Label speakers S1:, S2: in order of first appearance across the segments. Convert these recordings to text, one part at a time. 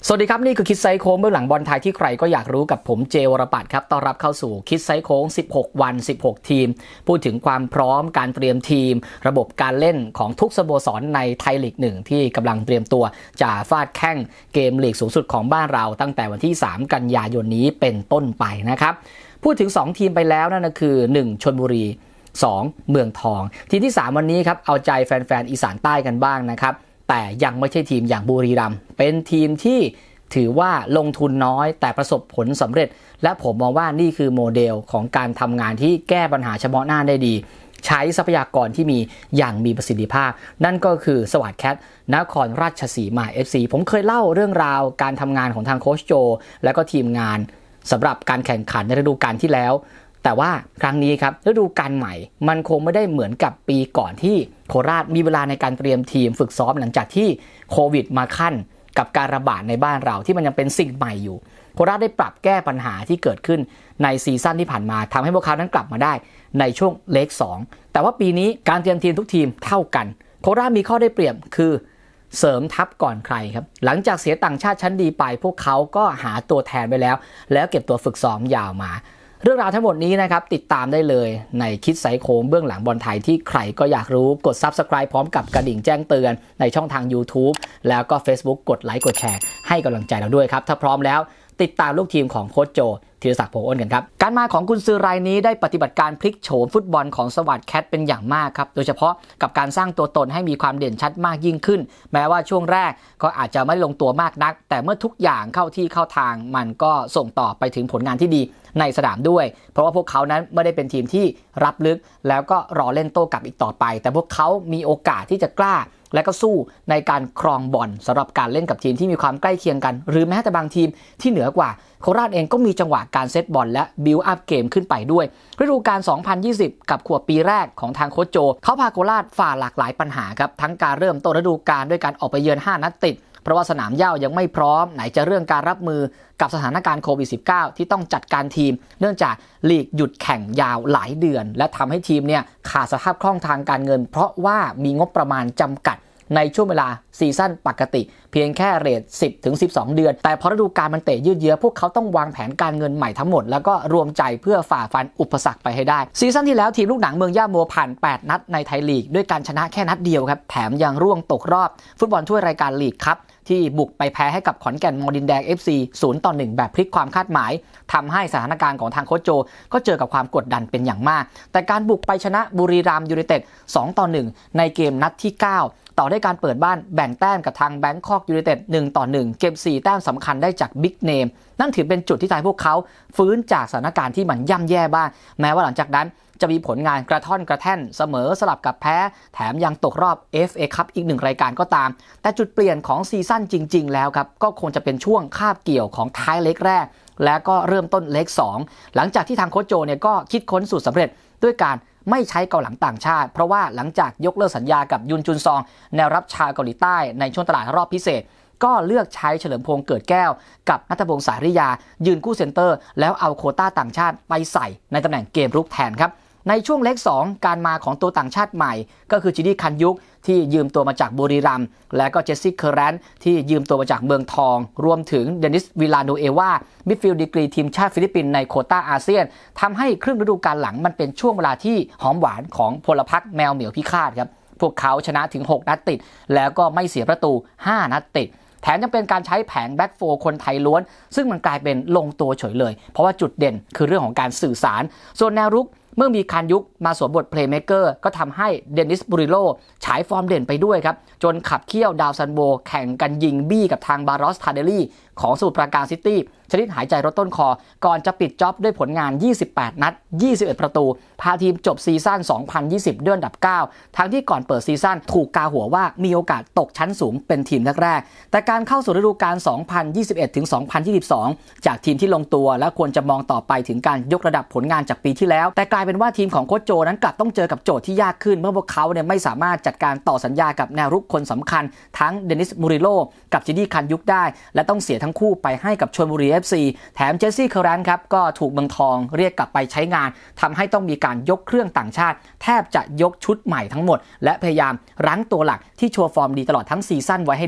S1: สวัสดีครับนี่คือคิดไซโค้งเบื้องหลังบอลไทยที่ใครก็อยากรู้กับผมเจวรปัตรครับต้อนรับเข้าสู่คิดไซโค้ง16วัน16ทีมพูดถึงความพร้อมการเตรียมทีมระบบการเล่นของทุกสโมสรในไทยลีก1ที่กำลังเตรียมตัวจะฟาดแข้งเกมลีกสูงสุดของบ้านเราตั้งแต่วันที่3กันยายนนี้เป็นต้นไปนะครับพูดถึง2ทีมไปแล้วนั่นก็คือ1ชลบุรี2เมืองทองทีมที่3วันนี้ครับเอาใจแฟนๆอีสานใต้กันบ้างนะครับแต่ยังไม่ใช่ทีมอย่างบุรีรัมย์เป็นทีมที่ถือว่าลงทุนน้อยแต่ประสบผลสำเร็จและผมมองว่านี่คือโมเดลของการทำงานที่แก้ปัญหาเฉพาะหน้าได้ดีใช้ทรัพยากรที่มีอย่างมีประสิทธิภาพนั่นก็คือสวัสดิ์แคทนครราชสีมา FC ผมเคยเล่าเรื่องราวการทำงานของทางโค้ชโจและก็ทีมงานสำหรับการแข่งขันในฤดูกาลที่แล้วแต่ว่าครั้งนี้ครับฤดูกาลใหม่มันคงไม่ได้เหมือนกับปีก่อนที่โคราชมีเวลาในการเตรียมทีมฝึกซ้อมหลังจากที่โควิดมาขั้นกับการระบาดในบ้านเราที่มันยังเป็นสิ่งใหม่อยู่โคราชได้ปรับแก้ปัญหาที่เกิดขึ้นในซีซั่นที่ผ่านมาทำให้พวกเขานั้นกลับมาได้ในช่วงเลข2แต่ว่าปีนี้การเตรียมทีมทุกทีมเท่ากันโคราชมีข้อได้เปรียบคือเสริมทัพก่อนใครครับหลังจากเสียต่างชาติชั้นดีไปพวกเขาก็หาตัวแทนไปแล้วเก็บตัวฝึกซ้อมยาวมาเรื่องราวทั้งหมดนี้นะครับติดตามได้เลยในคิดไซโค้งเบื้องหลังบอลไทยที่ใครก็อยากรู้กด Subscribe พร้อมกับกระดิ่งแจ้งเตือนในช่องทาง YouTube แล้วก็ Facebook กดไลค์กดแชร์ให้กำลังใจเราด้วยครับถ้าพร้อมแล้วติดตามลูกทีมของโค้ชโจธีรศักดิ์โพอ้นกันครับการมาของกุนซือรายนี้ได้ปฏิบัติการพลิกโฉมฟุตบอลของสวัสดิ์แคทเป็นอย่างมากครับโดยเฉพาะกับการสร้างตัวตนให้มีความเด่นชัดมากยิ่งขึ้นแม้ว่าช่วงแรกก็อาจจะไม่ลงตัวมากนักแต่เมื่อทุกอย่างเข้าที่เข้าทางมันก็ส่งต่อไปถึงผลงานที่ดีในสนามด้วยเพราะว่าพวกเขานั้นไม่ได้เป็นทีมที่รับลึกแล้วก็รอเล่นโต้กลับอีกต่อไปแต่พวกเขามีโอกาสที่จะกล้าและก็สู้ในการครองบอลสำหรับการเล่นกับทีมที่มีความใกล้เคียงกันหรือแม้แต่บางทีมที่เหนือกว่าโคราชเองก็มีจังหวะการเซตบอลและบิลด์อัพเกมขึ้นไปด้วยฤดูกาล 2020 กับขวบปีแรกของทางโค้ชโจเขาพาโคราชฝ่าหลากหลายปัญหาครับทั้งการเริ่มต้นฤดูกาลด้วยการออกไปเยือน5นัดติดเพราะว่าสนามหญ้ายังไม่พร้อมไหนจะเรื่องการรับมือกับสถานการณ์โควิด -19 ที่ต้องจัดการทีมเนื่องจากลีกหยุดแข่งยาวหลายเดือนและทำให้ทีมเนี่ยขาดสภาพคล่องทางการเงินเพราะว่ามีงบประมาณจำกัดในช่วงเวลาซีซั่นปกติเพียงแค่เรท 10-12 เดือนแต่พอฤดูกาลมันเตะยืดเยื้อพวกเขาต้องวางแผนการเงินใหม่ทั้งหมดแล้วก็รวมใจเพื่อฝ่าฟันอุปสรรคไปให้ได้ซีซั่นที่แล้วทีมลูกหนังเมืองย่าโมผ่าน8นัดในไทยลีกด้วยการชนะแค่นัดเดียวครับแถมยังร่วงตกรอบฟุตบอลถ้วยรายการลีกครับที่บุกไปแพ้ให้กับขอนแก่นมอดินแดง FC 0-1 แบบพลิกความคาดหมายทำให้สถานการณ์ของทางโค้ชโจก็เจอกับความกดดันเป็นอย่างมากแต่การบุกไปชนะบุรีรัมย์ยูไนเต็ด 2-1 ในเกมนัดที่9ต่อด้วยการเปิดบ้านแบ่งแต้มกับทางแบงคอกยูไนเต็ด 1-1 เก็บ4แต้มสำคัญได้จากบิ๊กเนมนั่นถือเป็นจุดที่ทำให้พวกเขาฟื้นจากสถานการณ์ที่มันย่ำแย่บ้างแม้ว่าหลังจากนั้นจะมีผลงานกระท่อนกระแท่นเสมอสลับกับแพ้แถมยังตกรอบ FA คัพอีก1รายการก็ตามแต่จุดเปลี่ยนของซีซั่นจริงๆแล้วครับก็คงจะเป็นช่วงคาบเกี่ยวของท้ายเล็กแรกแล้วก็เริ่มต้นเล็ก2หลังจากที่ทางโค้ชโจเนี่ยก็คิดค้นสูตรสำเร็จด้วยการไม่ใช้เกาหลังต่างชาติเพราะว่าหลังจากยกเลิกสัญญากับยุนจุนซองแนวรับชาวเกาหลีใต้ในช่วงตลาดรอบพิเศษก็เลือกใช้เฉลิมพงษ์เกิดแก้วกับณัฐพงษ์สาริยายืนคู่เซนเตอร์แล้วเอาโควต้าต่างชาติไปใส่ในตำแหน่งเกมรุกแทนครับในช่วงเลข2การมาของตัวต่างชาติใหม่ก็คือจิดี้คันยุกที่ยืมตัวมาจากบุรีรัมย์และก็เจสซี่เคอร์แรนที่ยืมตัวมาจากเมืองทองรวมถึงเดนิสวิลาโนเอวามิดฟิลด์ดีกรีทีมชาติฟิลิปปินส์ในโควต้าอาเซียนทำให้ครึ่งฤดูกาลหลังมันเป็นช่วงเวลาที่หอมหวานของพลพรรคแมวเหมียวพิฆาตครับพวกเขาชนะถึง6นัดติดแล้วก็ไม่เสียประตู5นัดติดแถมยังเป็นการใช้แผงแบ็กโฟร์คนไทยล้วนซึ่งมันกลายเป็นลงตัวเฉยเลยเพราะว่าจุดเด่นคือเรื่องของการสื่อสารส่วนแนวรุกเมื่อมีคันยุกมาสวมบทเพลย์เมคเกอร์ก็ทำให้เดนิสบูริโลฉายฟอร์มเด่นไปด้วยครับจนขับเคี่ยวดาวซันโบแข่งกันยิงบี้กับทางบารอสทาเดลี่ของสมุทรปราการซิตี้ชนิดหายใจรถต้นคอก่อนจะปิดจ็อบด้วยผลงาน28นัด21ประตูพาทีมจบซีซั่น2020ด้วยอันดับ9ทั้งที่ก่อนเปิดซีซั่นถูกกาหัวว่ามีโอกาสตกชั้นสูงเป็นทีมแรกๆแต่การเข้าสู่ฤดูกาล2021-2022จากทีมที่ลงตัวและควรจะมองต่อไปถึงการยกระดับผลงานจากปีที่แล้วแต่กลายเป็นว่าทีมของโค้ชโจนั้นกลับต้องเจอกับโจทย์ที่ยากขึ้นเมื่อพวกเขาเนี่ยไม่สามารถจัดการต่อสัญญากับแนวรุกคนสำคัญทั้งเดนิสมูริโลกับจิดี้คันยุกได้และต้องเสียทั้งคู่ไปให้กับชลบุรี FC แถมเจสซี่เคอร์แรนครับก็ถูกเมืองทองเรียกกลับไปใช้งานทำให้ต้องมีการยกเครื่องต่างชาติแทบจะยกชุดใหม่ทั้งหมดและพยายามรั้งตัวหลักที่โชว์ฟอร์มดีตลอดทั้งซีซั่นไว้ให้ได้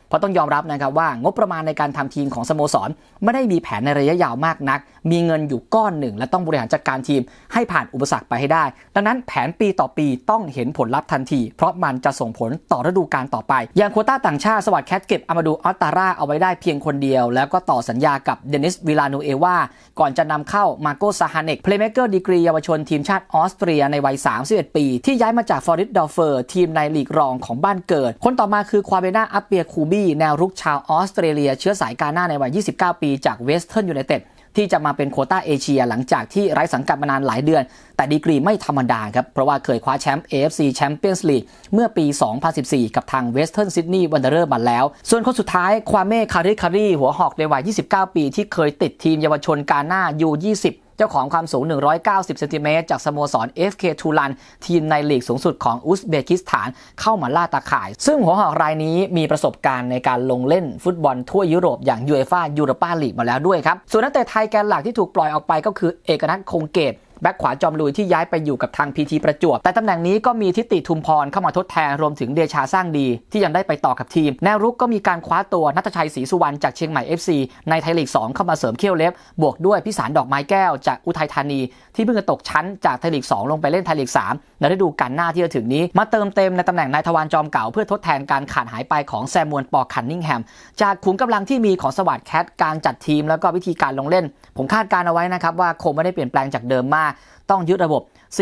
S1: เพราะต้องยอมรับนะครับว่างบประมาณในการทำทีมของสโมสรไม่ได้มีแผนในระยะยาวมากนักมีเงินอยู่ก้อนหนึ่งและต้องบริหารจัดการทีมให้ผ่านอุปสรรคไปให้ได้ดังนั้นแผนปีต่อปีต้องเห็นผลลัพธ์ทันทีเพราะมันจะส่งผลต่อฤดูกาลต่อไปอย่างโควต้าต่างชาติสวัสดิ์แคทเก็บอามาดูออตตาร่าเอาไว้ได้เพียงคนเดียวแล้วก็ต่อสัญญากับเดนิสวิลานูเอวาก่อนจะนำเข้ามาโกซาฮาเนกเพลย์เมคเกอร์ดีกรีเยาวชนทีมชาติออสเตรียในวัย31ปีที่ย้ายมาจากฟลอริดดอร์เฟอร์ทีมในลีกรองของบ้านเกิดคนต่อมาคือควาเบนาอัปเปียคูบี้แนวรุกชาวออสเตรเลียเชื้อสายกาน่าในวัย29ปีจากเวสเทิร์นยูไนเต็ดที่จะมาเป็นโควต้าเอเชียหลังจากที่ไร้สังกัดมานานหลายเดือนแต่ดีกรีไม่ธรรมดาครับเพราะว่าเคยคว้าแชมป์ AFC Champions League เมื่อปี 2014 กับทาง Western Sydney Wanderers มาแล้วส่วนคนสุดท้ายควาเม่คาริหัวหอกในวัย29ปีที่เคยติดทีมเยาวชนกาน่า U20เจ้าของความสูง190เซนติเมตรจากสโมสร FK ทูลันทีมในลีกสูงสุดของอุซเบกิสถานเข้ามาล่าตาข่ายซึ่งหัวหอกรายนี้มีประสบการณ์ในการลงเล่นฟุตบอลทั่วยุโรปอย่างยูเอฟ่ายูโรปาลีกมาแล้วด้วยครับส่วนนักเตะไทยแกนหลักที่ถูกปล่อยออกไปก็คือเอกนัทคงเกตแบ็คขวาจอมลุยที่ย้ายไปอยู่กับทางพีทีประจวบแต่ตำแหน่งนี้ก็มีทิติทุมพรเข้ามาทดแทนรวมถึงเดชาสร้างดีที่ยังได้ไปต่อกับทีมแนวรุกก็มีการคว้าตัวณัฐชัยศรีสุวรรณจากเชียงใหม่ FC ในไทยลีก 2เข้ามาเสริมเขี้ยวเล็บบวกด้วยพิสารดอกไม้แก้วจากอุทัยธานีที่เพิ่งจะตกชั้นจากไทยลีก 2ลงไปเล่นไทยลีก 3ในฤดูกาลหน้าที่จะถึงนี้มาเติมเต็มในตำแหน่งนายทวารจอมเก่าเพื่อทดแทนการขาดหายไปของแซมมวนปอคันนิงแฮมจากขุมกำลังที่มีของสวัสดิ์แคทการจัดทีมแล้วก็วิธีการลงเล่นผมคาดการเอาไว้นะครับว่าคงไม่ได้เปลี่ยนแปลงจากเดิมมากต้องยึดระบบ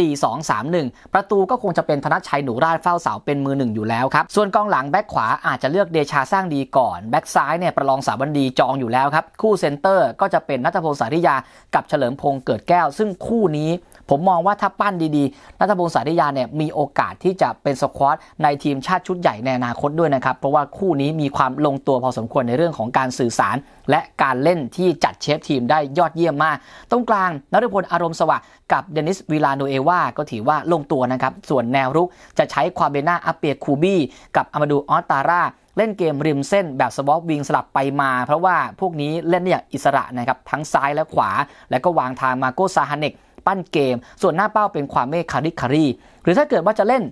S1: 4-2-3-1 ประตูก็คงจะเป็นธนชัยหนูราชเฝ้าเสาเป็นมือหนึ่งอยู่แล้วครับส่วนกองหลังแบ็คขวาอาจจะเลือกเดชาสร้างดีก่อนแบ็คซ้ายเนี่ยประลองสาบันดีจองอยู่แล้วครับคู่เซนเตอร์ก็จะเป็นณัฐพลสาริยากับเฉลิมพงษ์เกิดแก้วซึ่งคู่นี้ผมมองว่าถ้าปั้นดีๆณัฐพลสาริยาเนี่ยมีโอกาสที่จะเป็นสควอตในทีมชาติชุดใหญ่ในอนาคตด้วยนะครับเพราะว่าคู่นี้มีความลงตัวพอสมควรในเรื่องของการสื่อสารและการเล่นที่จัดเชฟทีมได้ยอดเยี่ยมมากตรงกลางนฤพลอารมณ์สวัสดิ์กับเดนิสวิลาโนเอวาก็ถือว่าลงตัวนะครับส่วนแนวรุกจะใช้ควาเบนาอัปเปียคูบี้กับอามาดูออตตาร่าเล่นเกมริมเส้นแบบสวอปวิงสลับไปมาเพราะว่าพวกนี้เล่นได้อย่างอิสระนะครับทั้งซ้ายและขวาแล้วก็วางทางมาโกซาฮาเนกปั้นเกมส่วนหน้าเป้าเป็นควาเม่คาริหรือถ้าเกิดว่าจะเล่น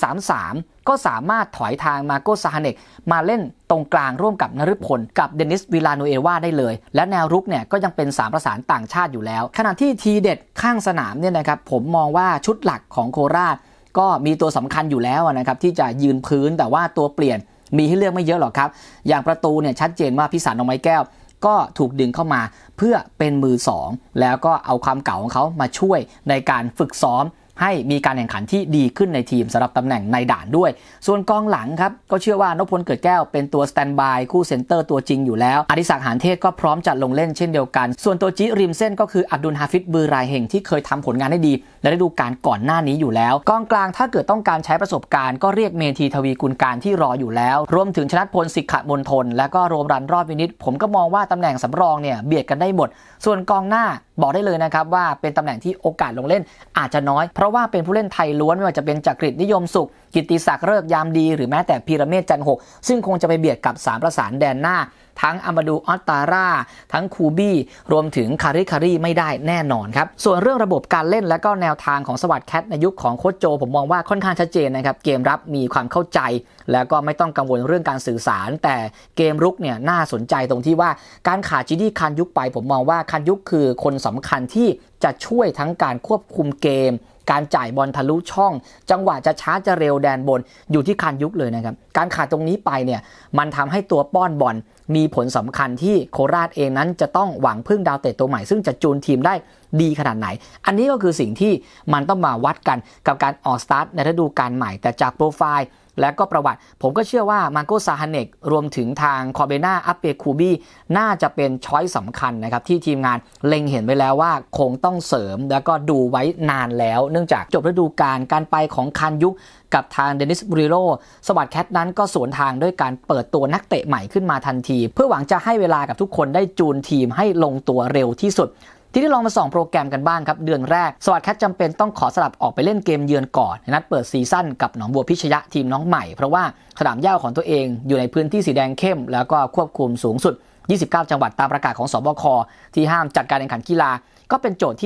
S1: 4-3-3 ก็สามารถถอยทางมาโกซาฮาเนกมาเล่นตรงกลางร่วมกับนฤพลกับเดนิสวิลาโนเอวาได้เลยและแนวรุกเนี่ยก็ยังเป็น3ประสานต่างชาติอยู่แล้วขณะที่ทีเด็ดข้างสนามเนี่ยนะครับผมมองว่าชุดหลักของโคราชก็มีตัวสำคัญอยู่แล้วนะครับที่จะยืนพื้นแต่ว่าตัวเปลี่ยนมีให้เลือกไม่เยอะหรอกครับอย่างประตูเนี่ยชัดเจนว่าพิสารดอกไม้แก้วก็ถูกดึงเข้ามาเพื่อเป็นมือ2แล้วก็เอาความเก่าของเขามาช่วยในการฝึกซ้อมให้มีการแข่งขันที่ดีขึ้นในทีมสำหรับตำแหน่งในด่านด้วยส่วนกองหลังครับก็เชื่อว่านพพลเกิดแก้วเป็นตัวสแตนด์บายคู่เซนเตอร์ตัวจริงอยู่แล้วอดิศักดิ์หานเทพก็พร้อมจะลงเล่นเช่นเดียวกันส่วนตัวจิริมเส้นก็คืออับดุลฮาฟิซบือรายเฮงที่เคยทำผลงานได้ดีในฤดูกาลก่อนหน้านี้อยู่แล้วกองกลางถ้าเกิดต้องการใช้ประสบการณ์ก็เรียกเมธีทวีกุลการที่รออยู่แล้วรวมถึงชนัทพลสิกขมณฑลและก็โรมรันรอดวินิตผมก็มองว่าตำแหน่งสำรองเนี่ยเบียดกันได้หมดส่วนกองหน้าบอกได้เลยนะครับว่าเป็นตำแหน่งที่โอกาสลงเล่นอาจจะน้อยเพราะว่าเป็นผู้เล่นไทยล้วนไม่ว่าจะเป็นจักริดนิยมสุขกิตติศักดิ์ฤกษ์ยามดีหรือแม้แต่พีระเมศจันหกซึ่งคงจะไปเบียดกับ3ประสานแดนหน้าทั้งอามาดูออตตาร่าทั้งคูบี้รวมถึงคาริไม่ได้แน่นอนครับส่วนเรื่องระบบการเล่นและก็แนวทางของสวัสดิ์แคทในยุคของโค้ชโจผมมองว่าค่อนข้างชัดเจนนะครับเกมรับมีความเข้าใจแล้วก็ไม่ต้องกังวลเรื่องการสื่อสารแต่เกมรุกเนี่ยน่าสนใจตรงที่ว่าการขาดจิดี้คันยุคไปผมมองว่าคันยุคคือคนสำคัญที่จะช่วยทั้งการควบคุมเกมการจ่ายบอลทะลุช่องจังหวะจะช้าจะเร็วแดนบนอยู่ที่คันยุคเลยนะครับการขาดตรงนี้ไปเนี่ยมันทำให้ตัวป้อนบอลมีผลสำคัญที่โคราชเองนั้นจะต้องหวังพึ่งดาวเตะตัวใหม่ซึ่งจะจูนทีมได้ดีขนาดไหนอันนี้ก็คือสิ่งที่มันต้องมาวัดกันกับการออกสตาร์ทในฤดูกาลใหม่แต่จากโปรไฟล์และก็ประวัติผมก็เชื่อว่ามาโกซาฮาเนกรวมถึงทางคอเบนาอัปเปคูบี้น่าจะเป็นช้อยสำคัญนะครับที่ทีมงานเล็งเห็นไว้แล้วว่าคงต้องเสริมแล้วก็ดูไว้นานแล้วเนื่องจากจบฤดูกาลการไปของคันยุคกับทางเดนิสบริโรสวัสดิ์แคทนั้นก็สวนทางด้วยการเปิดตัวนักเตะใหม่ขึ้นมาทันทีเพื่อหวังจะให้เวลากับทุกคนได้จูนทีมให้ลงตัวเร็วที่สุดที่ได้ลองมาส่องโปรแกรมกันบ้างครับเดือนแรกสวัสดิ์แคทจำเป็นต้องขอสลับออกไปเล่นเกมเยือนก่อนในนัดเปิดซีซั่นกับหนองบัวพิชยะทีมน้องใหม่เพราะว่าสนามหญ้าของตัวเองอยู่ในพื้นที่สีแดงเข้มแล้วก็ควบคุมสูงสุด29จังหวัดตามประกาศของสบคที่ห้ามจัดการแข่งขันกีฬาก็เป็นโจทย์ที่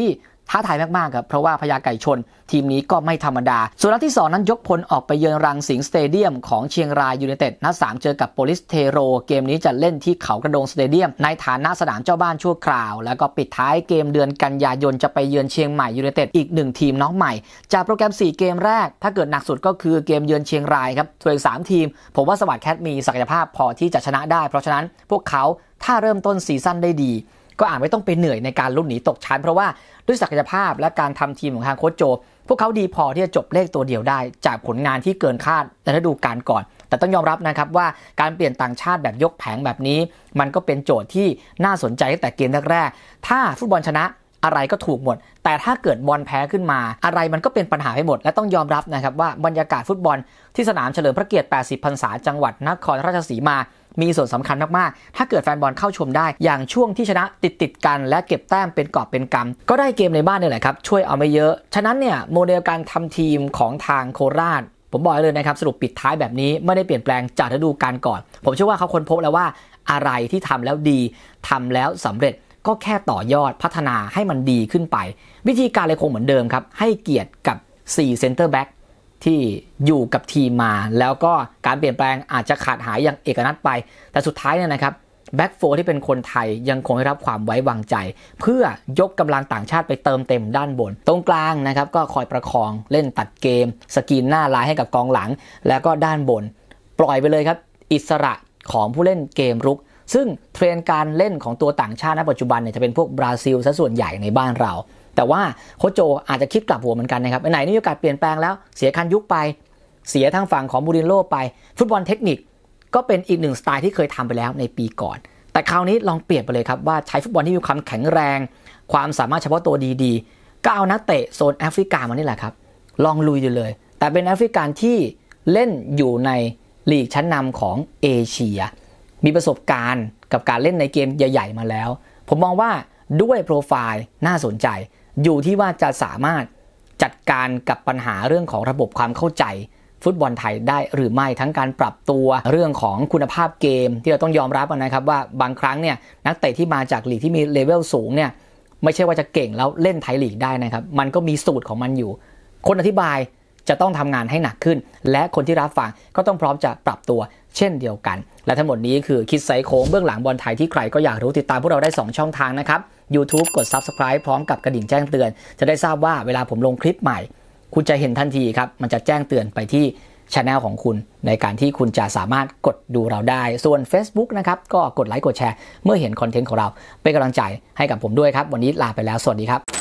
S1: ท้าทายมากๆครับเพราะว่าพญาไก่ชนทีมนี้ก็ไม่ธรรมดาส่วนนัดที่2นั้นยกพลออกไปเยือนรังสิงห์สเตเดียมของเชียงรายยูไนเต็ดนัด3เจอกับโปลิสเทโรเกมนี้จะเล่นที่เขากระโดงสเตเดียมในฐานะสนามเจ้าบ้านชั่วคราวแล้วก็ปิดท้ายเกมเดือนกันยายนจะไปเยือนเชียงใหม่ยูไนเต็ดอีก1ทีมน้องใหม่จากโปรแกรม4เกมแรกถ้าเกิดหนักสุดก็คือเกมเยือนเชียงรายครับส่วนอีก3ทีมผมว่าสวัสดิ์แคทมีศักยภาพพอที่จะชนะได้เพราะฉะนั้นพวกเขาถ้าเริ่มต้นซีซั่นได้ดีก็อาจไม่ต้องไปเหนื่อยในการลุ้นหนีตกชั้นเพราะว่าด้วยศักยภาพและการทำทีมของทางโค้ชโจพวกเขาดีพอที่จะจบเลขตัวเดียวได้จากผลงานที่เกินคาดในฤดูกาลก่อนแต่ต้องยอมรับนะครับว่าการเปลี่ยนต่างชาติแบบยกแผงแบบนี้มันก็เป็นโจทย์ที่น่าสนใจตั้งแต่เกมแรกๆถ้าฟุตบอลชนะอะไรก็ถูกหมดแต่ถ้าเกิดบอลแพ้ขึ้นมาอะไรมันก็เป็นปัญหาไปหมดและต้องยอมรับนะครับว่าบรรยากาศฟุตบอลที่สนามเฉลิมพระเกียรติ80 พรรษาจังหวัดนครราชสีมามีส่วนสำคัญมากๆถ้าเกิดแฟนบอลเข้าชมได้อย่างช่วงที่ชนะติดกันและเก็บแต้มเป็นกอบเป็นกำก็ได้เกมในบ้านนี่แหละครับช่วยเอาไม่เยอะฉะนั้นเนี่ยโมเดลการทำทีมของทางโคราชผมบอกเลยนะครับสรุปปิดท้ายแบบนี้ไม่ได้เปลี่ยนแปลงจากฤดูกาลก่อนผมเชื่อว่าเขาค้นพบแล้วว่าอะไรที่ทำแล้วดีทำแล้วสำเร็จก็แค่ต่อยอดพัฒนาให้มันดีขึ้นไปวิธีการเลยคงเหมือนเดิมครับให้เกียรติกับ4เซนเตอร์แบ็กที่อยู่กับทีมมาแล้วก็การเปลี่ยนแปลงอาจจะขาดหายอย่างเอกนัทไปแต่สุดท้ายเนี่ยนะครับแบ็กโฟร์ที่เป็นคนไทยยังคงได้รับความไว้วางใจเพื่อยกกำลังต่างชาติไปเติมเต็มด้านบนตรงกลางนะครับก็คอยประคองเล่นตัดเกมสกรีนหน้าลายให้กับกองหลังแล้วก็ด้านบนปล่อยไปเลยครับอิสระของผู้เล่นเกมรุกซึ่งเทรนด์การเล่นของตัวต่างชาติณปัจจุบันเนี่ยจะเป็นพวกบราซิลซะส่วนใหญ่ในบ้านเราแต่ว่าโค้ชโจอาจจะคิดกลับหัวเหมือนกันนะครับไหนนี่มีโอกาสเปลี่ยนแปลงแล้วเสียคันยุคไปเสียทางฝั่งของมูรินโญ่ไปฟุตบอลเทคนิคก็เป็นอีกหนึ่งสไตล์ที่เคยทำไปแล้วในปีก่อนแต่คราวนี้ลองเปลี่ยนไปเลยครับว่าใช้ฟุตบอลที่มีความแข็งแรงความสามารถเฉพาะตัวดีๆก็เอานักเตะโซนแอฟริกามานี่แหละครับลองลุยเลยแต่เป็นแอฟริกันที่เล่นอยู่ในลีกชั้นนำของเอเชียมีประสบการณ์กับการเล่นในเกมใหญ่ๆมาแล้วผมมองว่าด้วยโปรไฟล์น่าสนใจอยู่ที่ว่าจะสามารถจัดการกับปัญหาเรื่องของระบบความเข้าใจฟุตบอลไทยได้หรือไม่ทั้งการปรับตัวเรื่องของคุณภาพเกมที่เราต้องยอมรับนะครับว่าบางครั้งเนี่ยนักเตะที่มาจากลีกที่มีเลเวลสูงเนี่ยไม่ใช่ว่าจะเก่งแล้วเล่นไทยลีกได้นะครับมันก็มีสูตรของมันอยู่คนอธิบายจะต้องทำงานให้หนักขึ้นและคนที่รับฟังก็ต้องพร้อมจะปรับตัวเช่นเดียวกันและทั้งหมดนี้คือคิดไซโค้งเบื้องหลังบอลไทยที่ใครก็อยากรู้ติดตามพวกเราได้2ช่องทางนะครับ YouTube กด Subscribe พร้อมกับกระดิ่งแจ้งเตือนจะได้ทราบว่าเวลาผมลงคลิปใหม่คุณจะเห็นทันทีครับมันจะแจ้งเตือนไปที่channel ของคุณในการที่คุณจะสามารถกดดูเราได้ส่วน Facebook นะครับก็กดไลค์กดแชร์เมื่อเห็นคอนเทนต์ของเราเป็นกำลังใจให้กับผมด้วยครับวันนี้ลาไปแล้วสวัสดีครับ